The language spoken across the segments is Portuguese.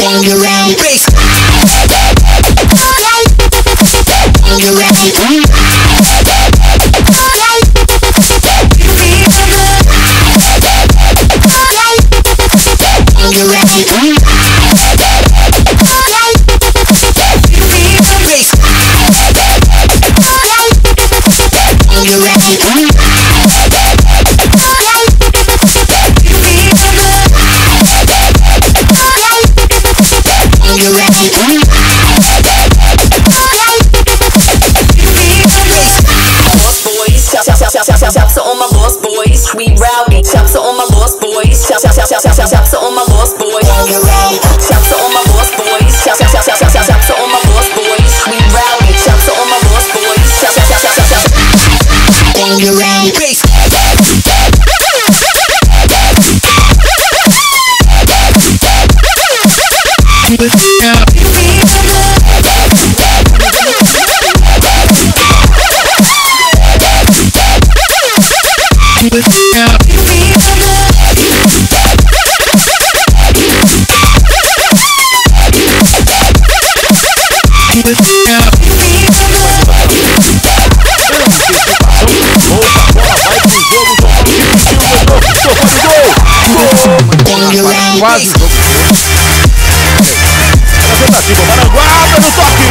Shouts to all my lost boys, we rowdy. Shouts to all my lost boys. Shouts to all my lost boys. Shouts to all my lost boys. Shouts to all my lost boys, we rowdy. Shouts to all my lost boys. Quase o jogo. Tentativa, Maranguá no toque.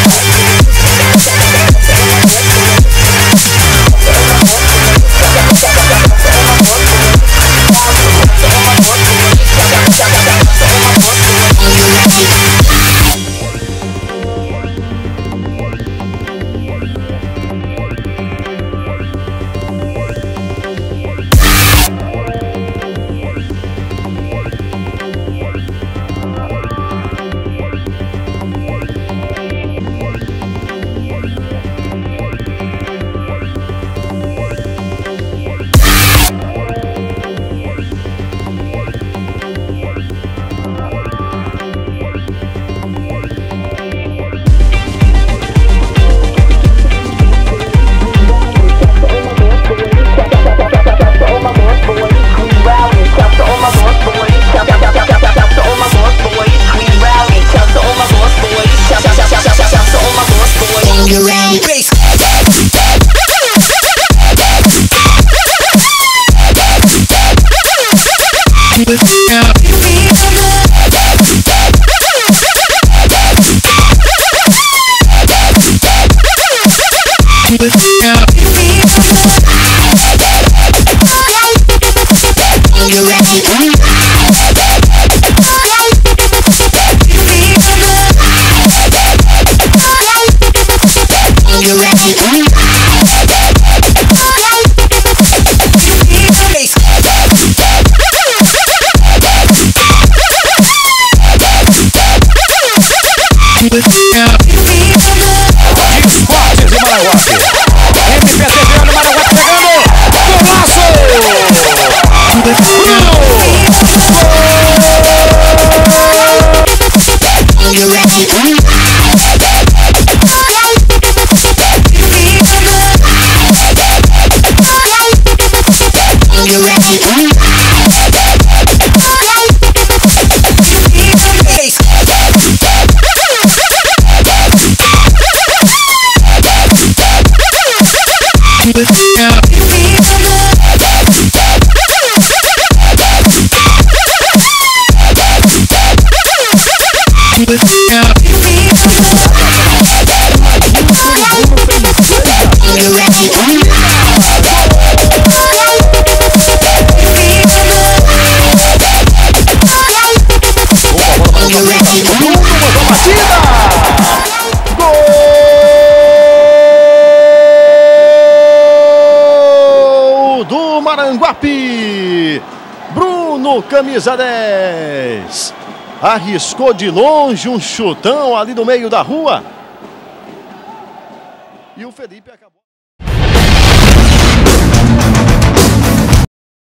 Maranguape, Bruno, camisa 10, arriscou de longe um chutão ali no meio da rua e o Felipe acabou.